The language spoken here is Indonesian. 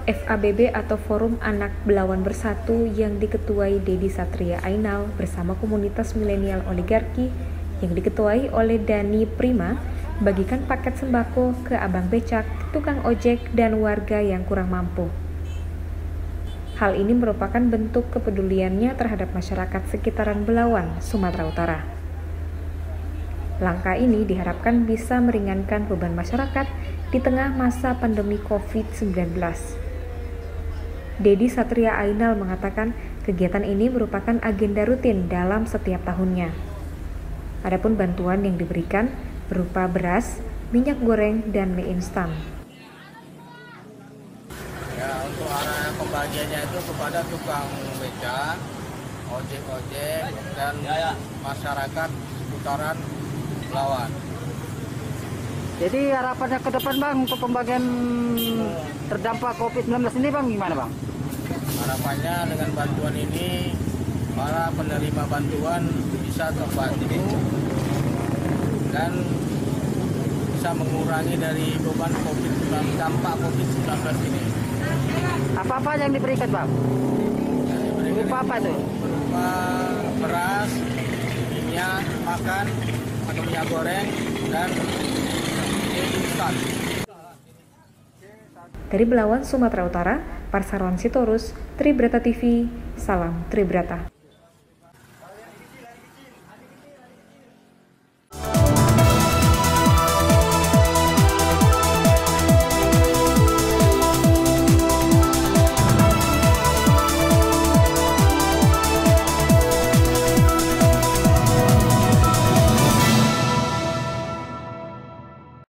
FABB atau Forum Anak Belawan Bersatu yang diketuai Dedi Satria Ainal bersama komunitas milenial oligarki yang diketuai oleh Dani Prima bagikan paket sembako ke abang becak, tukang ojek, dan warga yang kurang mampu. Hal ini merupakan bentuk kepeduliannya terhadap masyarakat sekitaran Belawan, Sumatera Utara. Langkah ini diharapkan bisa meringankan beban masyarakat di tengah masa pandemi COVID-19. Dedi Satria Ainal mengatakan kegiatan ini merupakan agenda rutin dalam setiap tahunnya. Adapun bantuan yang diberikan berupa beras, minyak goreng, dan mie instan. Ya, untuk arah pembagiannya itu kepada tukang becak, ojek-ojek, dan masyarakat seputaran Belawan. Jadi harapannya ke depan Bang untuk pembagian terdampak COVID-19 ini Bang gimana Bang? Harapannya dengan bantuan ini para penerima bantuan bisa terbantu dan bisa mengurangi dari beban dampak COVID-19 ini. Apa-apa yang diberikan Bang? Berupa apa itu? Berupa beras, minyak, makan, atau minyak goreng, dan instan. Dari Belawan, Sumatera Utara, Parsarwan Sitorus, Tribrata TV, salam Tribrata.